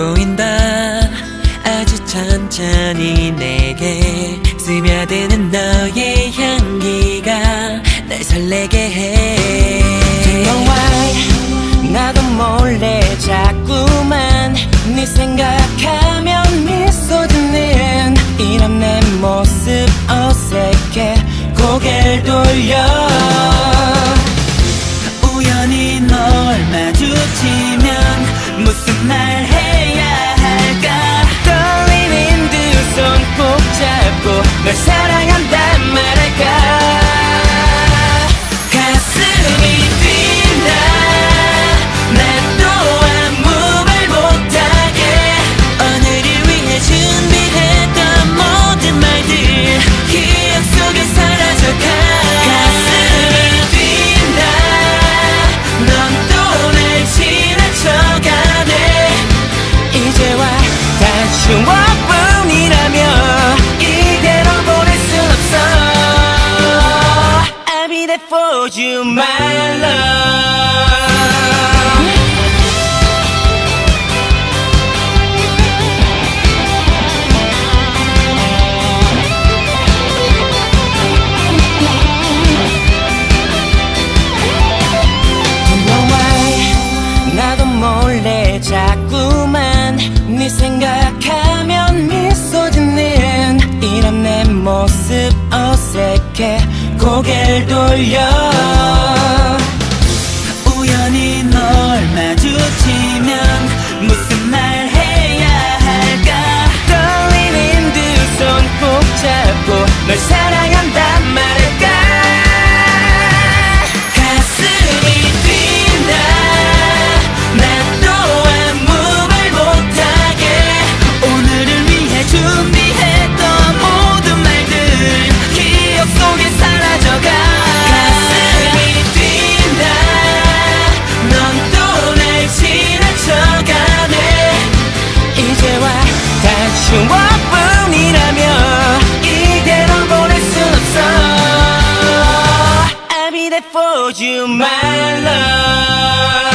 보인다. 아주 천천히 내게 스며드는 너의 향기가 날 설레게 해. Why 나도 몰래 자꾸만 네 생각하면 미소 짓는 이런 내 모습 어색해 고개를 돌려. 우연히 널 마주치면 무슨 말 해야 할까. 떨리는 두 손 꼭 잡고 널 사랑한단 말할까. 추억뿐이라며 이대로 보낼 순 없어. I'll be there for you, my love. Don't know why 나도 몰래 자꾸만 네 생각하면 미소 짓는 이런 내 모습 어색해 고개를 돌려. 우연히 널 마주치면 무슨 말 해야 할까. 떨리는 두 손 꼭 잡고 널 사랑한단 말할까. 추억뿐이라며 이대로 보낼 순 없어. I'll be there for you, my love.